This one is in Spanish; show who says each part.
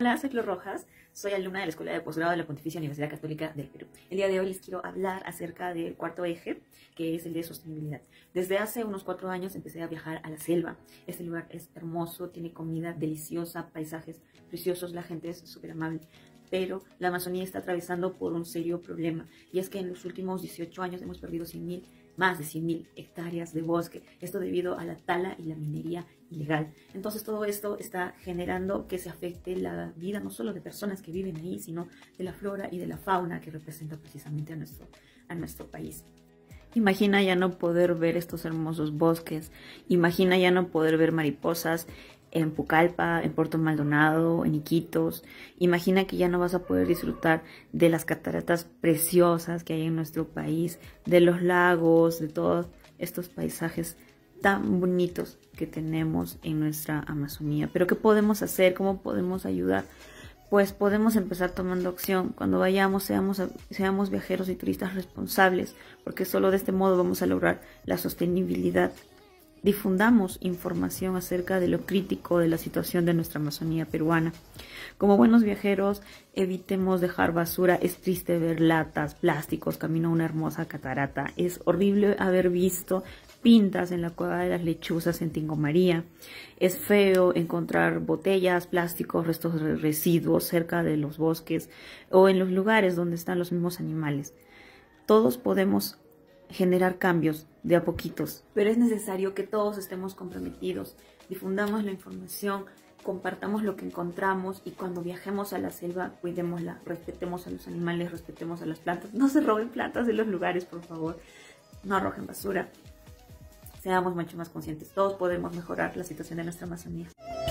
Speaker 1: Hola, soy Flor Rojas, soy alumna de la Escuela de Posgrado de la Pontificia Universidad Católica del Perú. El día de hoy les quiero hablar acerca del cuarto eje, que es el de sostenibilidad. Desde hace unos 4 años empecé a viajar a la selva. Este lugar es hermoso, tiene comida deliciosa, paisajes preciosos, la gente es súper amable. Pero la Amazonía está atravesando por un serio problema, y es que en los últimos 18 años hemos perdido más de 100.000 hectáreas de bosque, esto debido a la tala y la minería ilegal. Entonces todo esto está generando que se afecte la vida no solo de personas que viven ahí, sino de la flora y de la fauna que representa precisamente a nuestro país. Imagina ya no poder ver estos hermosos bosques, imagina ya no poder ver mariposas en Pucallpa, en Puerto Maldonado, en Iquitos. Imagina que ya no vas a poder disfrutar de las cataratas preciosas que hay en nuestro país, de los lagos, de todos estos paisajes tan bonitos que tenemos en nuestra Amazonía. Pero ¿qué podemos hacer? ¿Cómo podemos ayudar? Pues podemos empezar tomando acción. Cuando vayamos, seamos viajeros y turistas responsables, porque solo de este modo vamos a lograr la sostenibilidad. Difundamos información acerca de lo crítico de la situación de nuestra Amazonía peruana. Como buenos viajeros, evitemos dejar basura. Es triste ver latas, plásticos, camino a una hermosa catarata. Es horrible haber visto pintas en la cueva de las lechuzas en Tingo María. Es feo encontrar botellas, plásticos, restos de residuos cerca de los bosques o en los lugares donde están los mismos animales. Todos podemos generar cambios de a poquitos, pero es necesario que todos estemos comprometidos, difundamos la información, compartamos lo que encontramos, y cuando viajemos a la selva, cuidémosla, respetemos a los animales, respetemos a las plantas, no se roben plantas de los lugares, por favor, no arrojen basura, seamos mucho más conscientes, todos podemos mejorar la situación de nuestra Amazonía.